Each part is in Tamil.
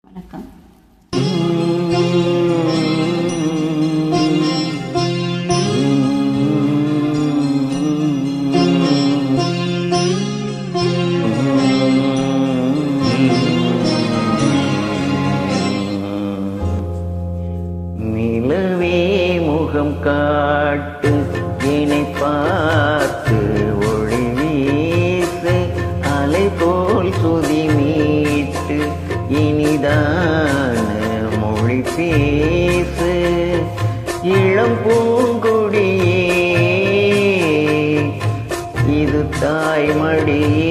வணக்கம். நிலவே முகம் காட்டு என்னை பார்த்து ஒளி வீசு அலை போல் சுதி மீட்டு இனிதான மொழி பேசு இளம் பூங்கொடியே இது தாய்மடியே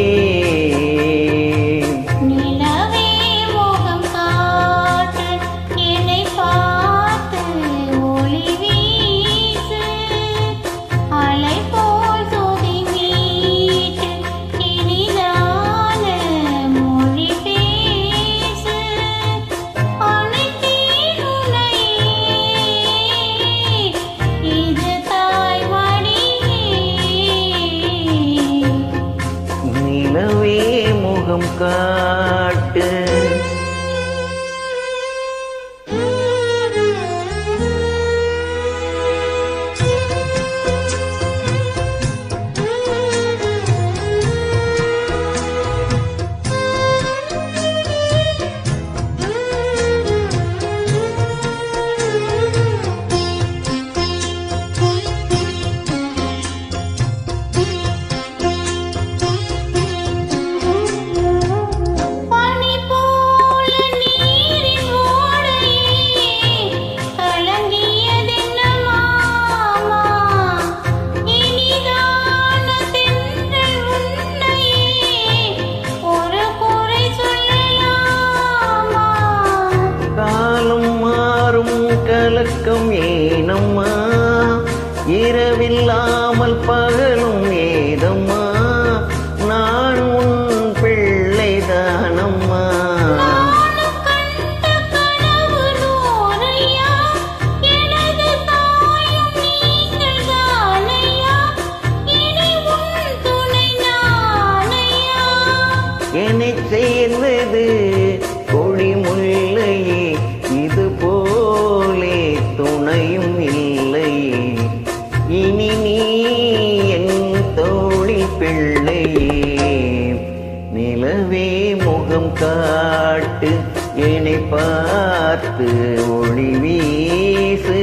முகம் காட்டு கலக்கம் ஏனம்மா இரவில்லாமல் பகலும் ஏதம்மா நான் உன் பிள்ளைதானம்மா என்னை சேர்ந்தது கொடி முல்லையே இது போலே துணையும் இல்லை இனி நீ என் தோழி பிள்ளையே நிலவே முகம் காட்டு என்னை பார்த்து ஒளி வீசு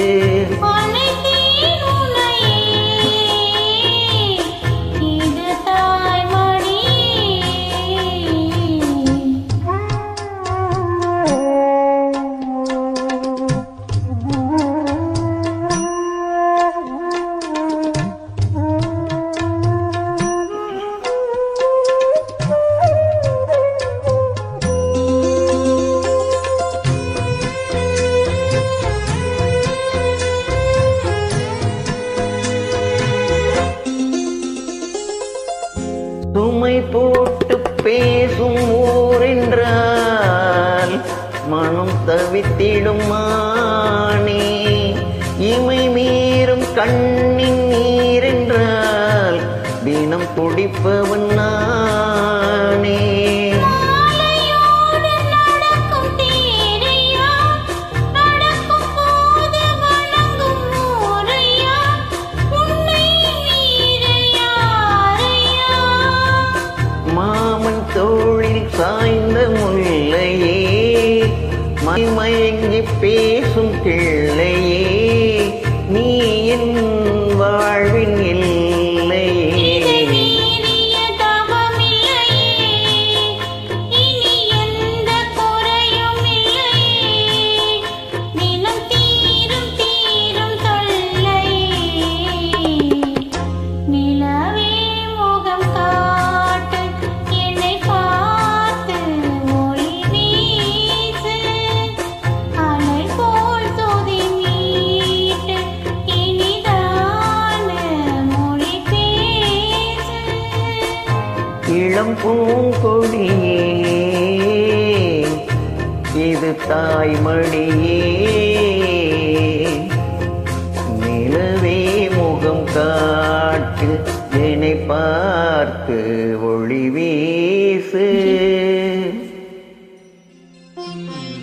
சுமை போட்டு பேசும் ஊரென்றால் மனம் தவித்திடும் மானே இமை மீறும் கண்ணின் நீரென்றால் தினம் துடிப்பவன் நானே மாமன் தோளில் சாய்ந்த முல்லையே மயங்கி பேசும் கிள்ளையே நீ என் வாழ்வின் எல்லையே இளம் பூங்கொடியே இது தாய்மடியே நிலவே முகம் காட்டு என்னை பார்த்து ஒளி வீசு. ம்.